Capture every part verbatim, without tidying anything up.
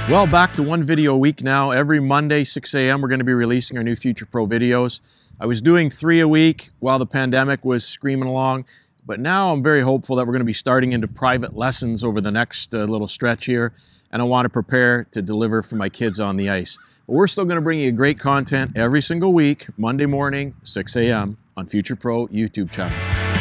Well, back to one video a week now. Every Monday, six A M, we're going to be releasing our new Future Pro videos. I was doing three a week while the pandemic was screaming along, but now I'm very hopeful that we're going to be starting into private lessons over the next uh, little stretch here, and I want to prepare to deliver for my kids on the ice. But we're still going to bring you great content every single week, Monday morning, six A M on Future Pro YouTube channel.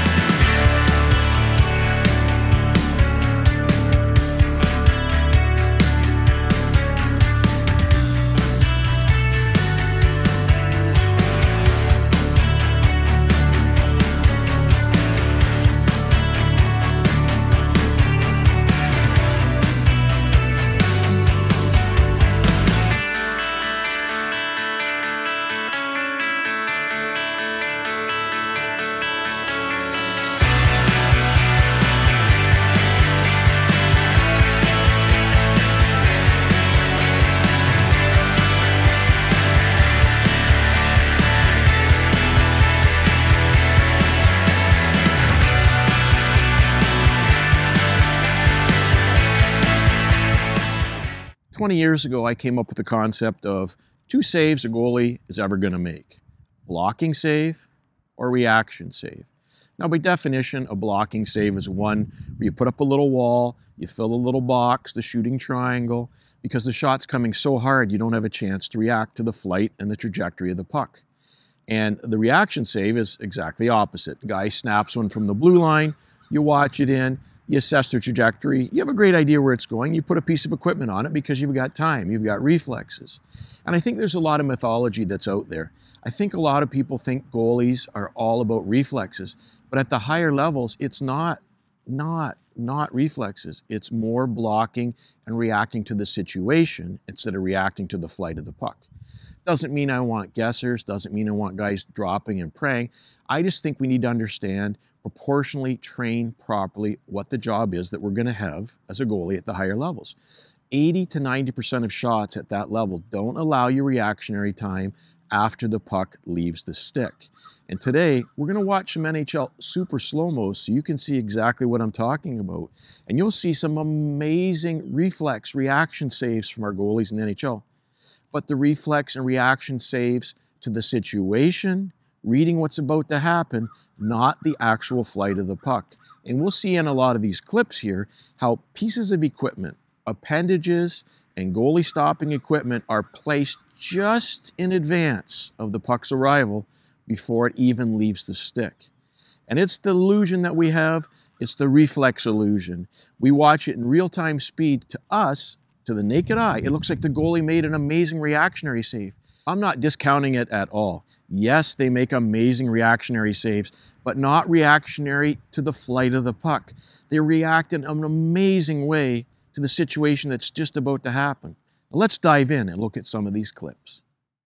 twenty years ago, I came up with the concept of two saves a goalie is ever going to make. Blocking save or reaction save. Now, by definition, a blocking save is one where you put up a little wall, you fill a little box, the shooting triangle, because the shot's coming so hard you don't have a chance to react to the flight and the trajectory of the puck. And the reaction save is exactly opposite. The guy snaps one from the blue line, you watch it in, you assess the trajectory, you have a great idea where it's going, you put a piece of equipment on it because you've got time, you've got reflexes. And I think there's a lot of mythology that's out there. I think a lot of people think goalies are all about reflexes, but at the higher levels, it's not, not, not reflexes. It's more blocking and reacting to the situation instead of reacting to the flight of the puck. Doesn't mean I want guessers, doesn't mean I want guys dropping and praying. I just think we need to understand, proportionally train properly what the job is that we're going to have as a goalie at the higher levels. eighty to ninety percent of shots at that level don't allow you reactionary time after the puck leaves the stick. And today, we're going to watch some N H L super slow-mo so you can see exactly what I'm talking about. And you'll see some amazing reflex reaction saves from our goalies in the N H L. But the reflex and reaction saves to the situation, reading what's about to happen, not the actual flight of the puck. And we'll see in a lot of these clips here how pieces of equipment, appendages, and goalie stopping equipment are placed just in advance of the puck's arrival before it even leaves the stick. And it's the illusion that we have, it's the reflex illusion. We watch it in real-time speed. To us, to the naked eye, it looks like the goalie made an amazing reactionary save. I'm not discounting it at all. Yes, they make amazing reactionary saves, but not reactionary to the flight of the puck. They react in an amazing way to the situation that's just about to happen. Now let's dive in and look at some of these clips.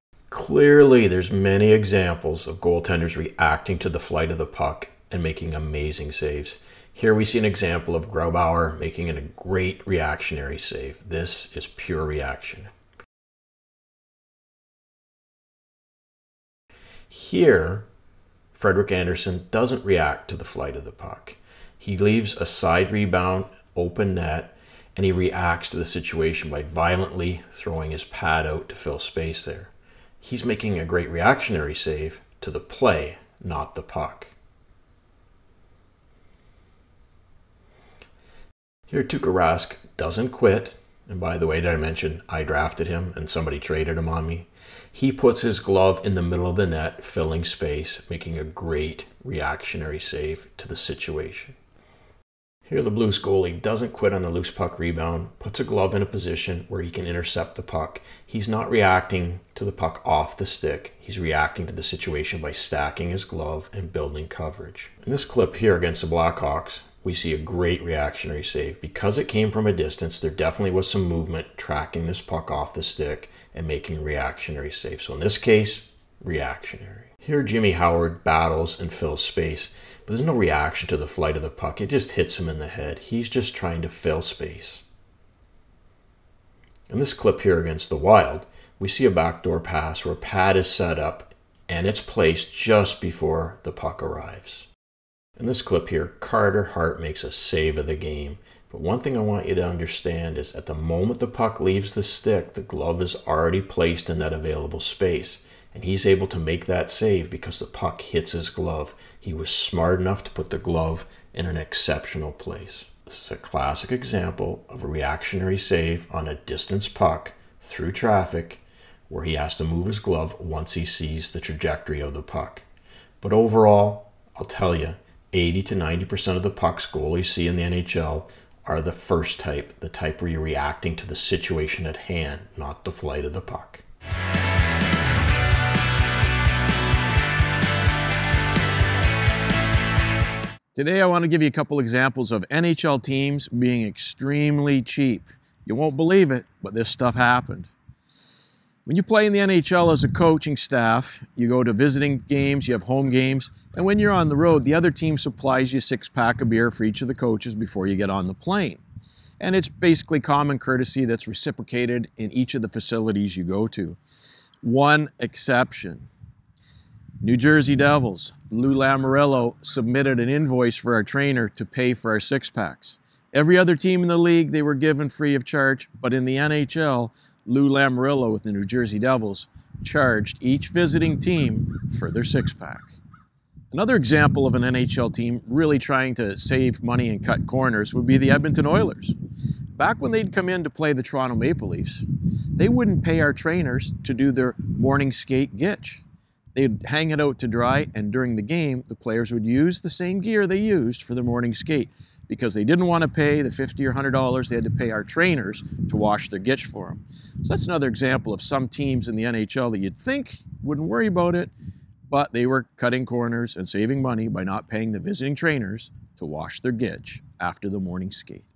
Clearly, there's many examples of goaltenders reacting to the flight of the puck and making amazing saves. Here we see an example of Grubauer making a great reactionary save. This is pure reaction. Here, Frederik Andersen doesn't react to the flight of the puck. He leaves a side rebound, open net, and he reacts to the situation by violently throwing his pad out to fill space there. He's making a great reactionary save to the play, not the puck. Here, Tuukka Rask doesn't quit. And by the way, did I mention I drafted him and somebody traded him on me? He puts his glove in the middle of the net, filling space, making a great reactionary save to the situation. Here, the Blues goalie doesn't quit on a loose puck rebound, puts a glove in a position where he can intercept the puck. He's not reacting to the puck off the stick. He's reacting to the situation by stacking his glove and building coverage. In this clip here against the Blackhawks, we see a great reactionary save. Because it came from a distance, there definitely was some movement tracking this puck off the stick and making a reactionary save. So in this case, reactionary. Here, Jimmy Howard battles and fills space, but there's no reaction to the flight of the puck. It just hits him in the head. He's just trying to fill space. In this clip here against the Wild, we see a backdoor pass where a pad is set up and it's placed just before the puck arrives. In this clip here, Carter Hart makes a save of the game But one thing I want you to understand is at the moment the puck leaves the stick, the glove is already placed in that available space. And he's able to make that save because the puck hits his glove. He was smart enough to put the glove in an exceptional place. This is a classic example of a reactionary save on a distance puck through traffic where he has to move his glove once he sees the trajectory of the puck. But overall, I'll tell you, eighty to ninety percent of the pucks goalies see in the N H L are the first type, the type where you're reacting to the situation at hand, not the flight of the puck. Today I want to give you a couple examples of N H L teams being extremely cheap. You won't believe it, but this stuff happened. When you play in the N H L as a coaching staff, you go to visiting games, you have home games, and when you're on the road, the other team supplies you a six-pack of beer for each of the coaches before you get on the plane. And it's basically common courtesy that's reciprocated in each of the facilities you go to. One exception. New Jersey Devils, Lou Lamoriello submitted an invoice for our trainer to pay for our six-packs. Every other team in the league, they were given free of charge, but in the N H L, Lou Lamoriello with the New Jersey Devils charged each visiting team for their six-pack. Another example of an N H L team really trying to save money and cut corners would be the Edmonton Oilers. Back when they'd come in to play the Toronto Maple Leafs, they wouldn't pay our trainers to do their morning skate gitch. They'd hang it out to dry, and during the game, the players would use the same gear they used for their morning skate because they didn't want to pay the fifty or one hundred dollars they had to pay our trainers to wash their gitch for them. So that's another example of some teams in the N H L that you'd think wouldn't worry about it, but they were cutting corners and saving money by not paying the visiting trainers to wash their gitch after the morning skate.